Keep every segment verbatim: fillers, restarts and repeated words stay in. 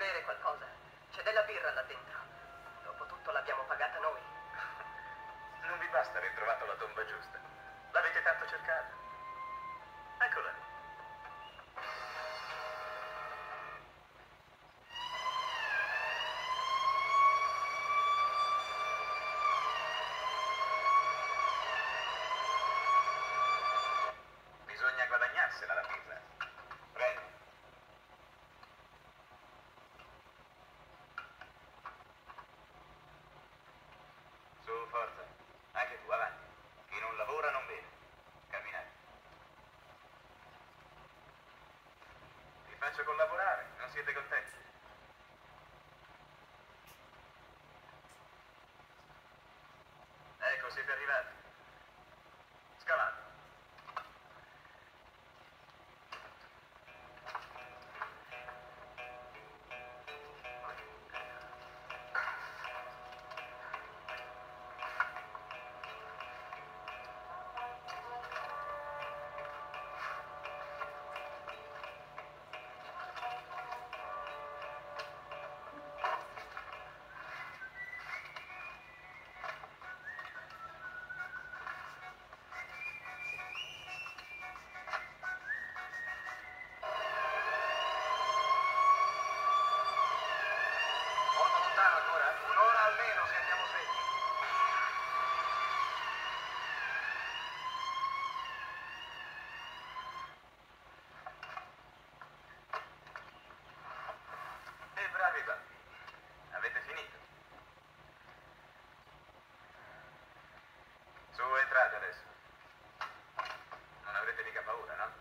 bere qualcosa? C'è della birra là dentro. Dopotutto l'abbiamo pagata noi. Non vi basta aver trovato la tomba giusta. L'avete tanto cercata. Eccola lì. Bisogna guadagnarsela la birra. Prendi. Su, forza. Anche tu, avanti. Chi non lavora non beve. Camminate. Vi faccio collaborare, non siete contenti? Ecco, siete arrivati. Scalate. Molto lontano ancora? Un'ora almeno se andiamo svegli. E bravi bambini. Avete finito? Su, entrate adesso. Non avrete mica paura, no?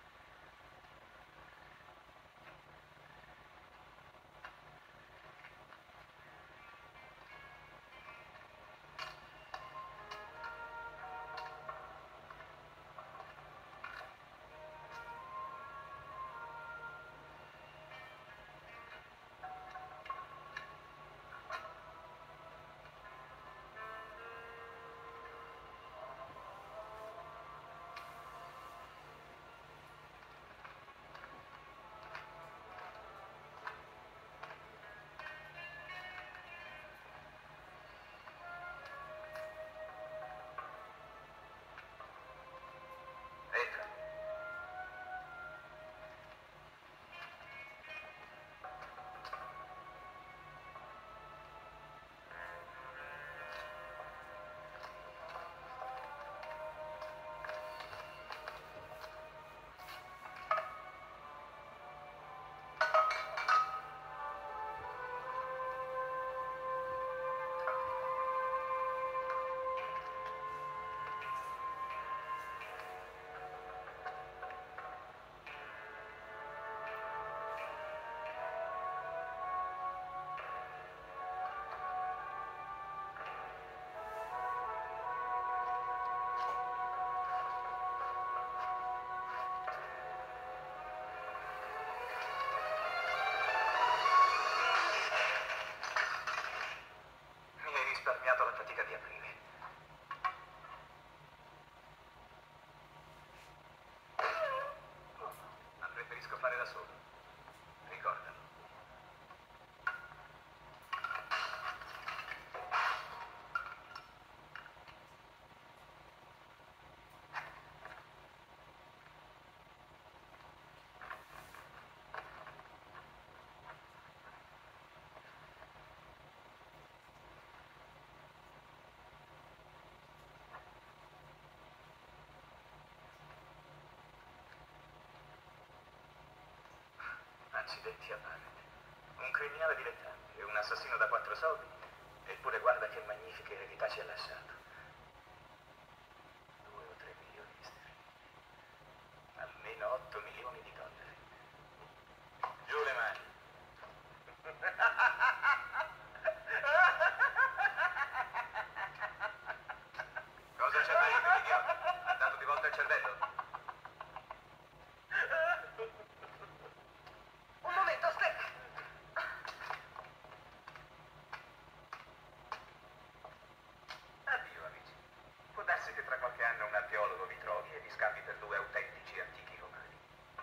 Entra. Mi hai risparmiato la fatica di aprire. Ma preferisco fare da solo. Ricordalo. Accidenti a mare. Un criminale dilettante, un assassino da quattro soldi. Eppure guarda che magnifica eredità ci ha lasciato. Due o tre milioni di sterline. Almeno otto milioni di dollari. Giù le mani. Cosa c'è da ridere, idiota? Ha dato di volta il cervello? Un momento, aspetta. Addio, amici. Può darsi che tra qualche anno un archeologo vi trovi e vi scambi per due autentici antichi romani.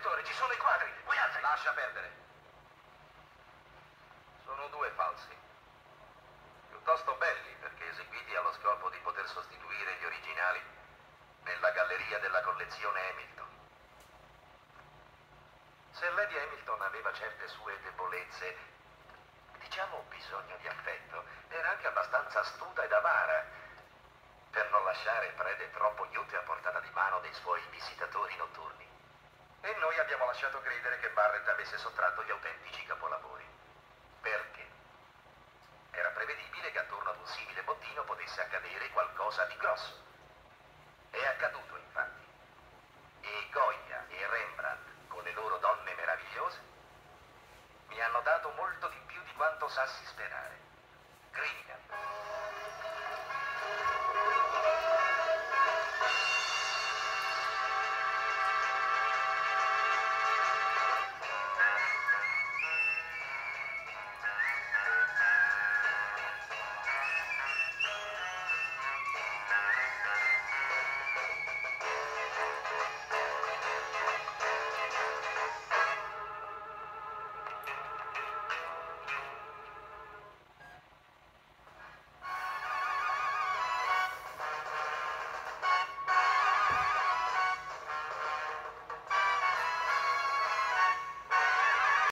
lettore, ci sono i quadri. Vuoi altri? Lascia perdere. Sono due falsi. Piuttosto belli, perché eseguiti allo scopo di poter sostituire gli originali nella galleria della collezione Hamilton. Se Lady Hamilton aveva certe sue debolezze, diciamo bisogno di affetto, era anche abbastanza astuta ed avara per non lasciare prede troppo gnute a portata di mano dei suoi visitatori notturni. E noi abbiamo lasciato credere che Barrett avesse sottratto gli autentici capolavori. Perché? Era prevedibile che attorno ad un simile bottino potesse accadere qualcosa di grosso.